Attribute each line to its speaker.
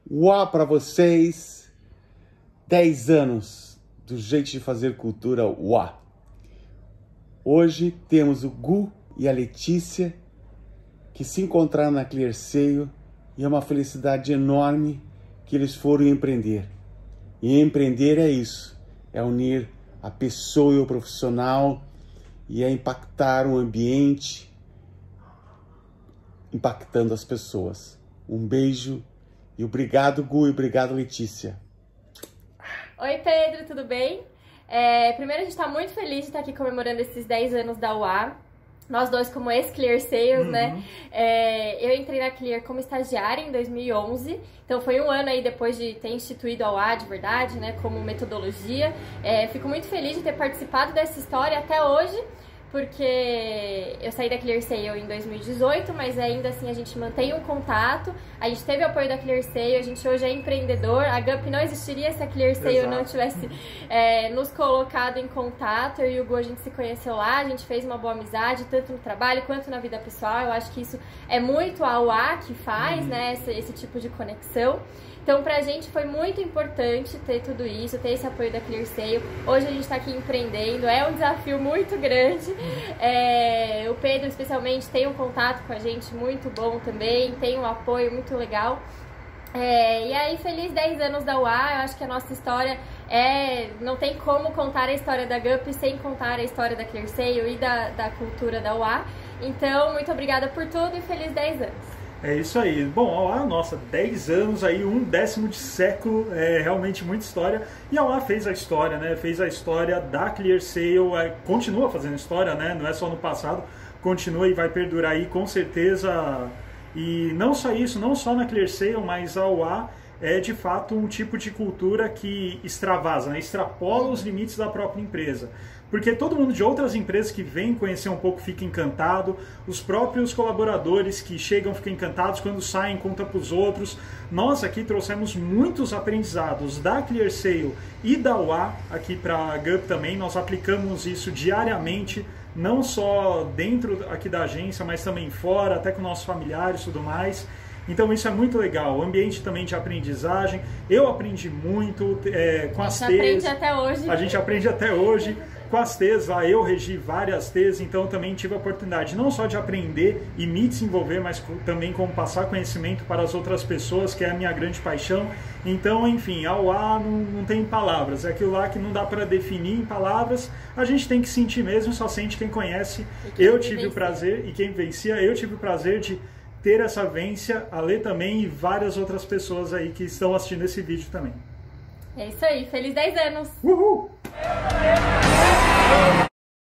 Speaker 1: Uau para vocês! 10 anos do jeito de fazer cultura Uau! Hoje temos o Gu e a Letícia que se encontraram na Clearseio e é uma felicidade enorme que eles foram empreender. E empreender é isso, é unir a pessoa e o profissional e é impactar o ambiente, impactando as pessoas. Um beijo e obrigado, Gu, e obrigado, Letícia.
Speaker 2: Oi, Pedro, tudo bem? Primeiro, a gente está muito feliz de estar aqui comemorando esses 10 anos da UA. Nós dois como ex-Clearsales, né? Eu entrei na Clear como estagiária em 2011, então foi um ano aí depois de ter instituído a UA de verdade, né? Como metodologia. Fico muito feliz de ter participado dessa história até hoje, porque eu saí da Clearseio em 2018, mas ainda assim a gente mantém um contato, a gente teve o apoio da Clearseio, a gente hoje é empreendedor, a GUP não existiria se a Clearseio não tivesse nos colocado em contato. Eu e o Gu, a gente se conheceu lá, a gente fez uma boa amizade, tanto no trabalho quanto na vida pessoal. Eu acho que isso é muito a UA que faz, né, esse tipo de conexão. Então, pra gente foi muito importante ter tudo isso, ter esse apoio da Clearseio. Hoje a gente tá aqui empreendendo, é um desafio muito grande. O Pedro, especialmente, tem um contato com a gente muito bom também, tem um apoio muito legal. E aí, feliz 10 anos da UA. Eu acho que a nossa história não tem como contar a história da GUP sem contar a história da Clearseio e da cultura da UA. Então, muito obrigada por tudo e feliz 10 anos.
Speaker 3: É isso aí. Bom, a nossa, 10 anos aí, 1/10 de século, é realmente muita história. E a UA fez a história, né? Fez a história da Clearseio, continua fazendo história, né? Não é só no passado, continua e vai perdurar aí com certeza. E não só isso, não só na Clearseio, mas a UA é de fato um tipo de cultura que extravasa, né? Extrapola os limites da própria empresa. Porque todo mundo de outras empresas que vem conhecer um pouco fica encantado, os próprios colaboradores que chegam ficam encantados, quando saem contam para os outros. Nós aqui trouxemos muitos aprendizados da Clearseio e da UA aqui para a GUP também. Nós aplicamos isso diariamente, não só dentro aqui da agência, mas também fora, até com nossos familiares e tudo mais. Então isso é muito legal, o ambiente também de aprendizagem. Eu aprendi muito com as TEs.
Speaker 2: A gente aprende até hoje.
Speaker 3: A gente aprende até hoje. Com as TEs lá, eu regi várias TEs, então também tive a oportunidade não só de aprender e me desenvolver, mas também como passar conhecimento para as outras pessoas, que é a minha grande paixão. Então, enfim, a UA não tem palavras, é aquilo lá que não dá para definir em palavras, a gente tem que sentir mesmo, só sente quem conhece. Eu tive o prazer, e quem vencia, eu tive o prazer de ter essa vivência, a Lê também e várias outras pessoas aí que estão assistindo esse vídeo também.
Speaker 2: É isso aí, feliz 10 anos!
Speaker 3: Uhul!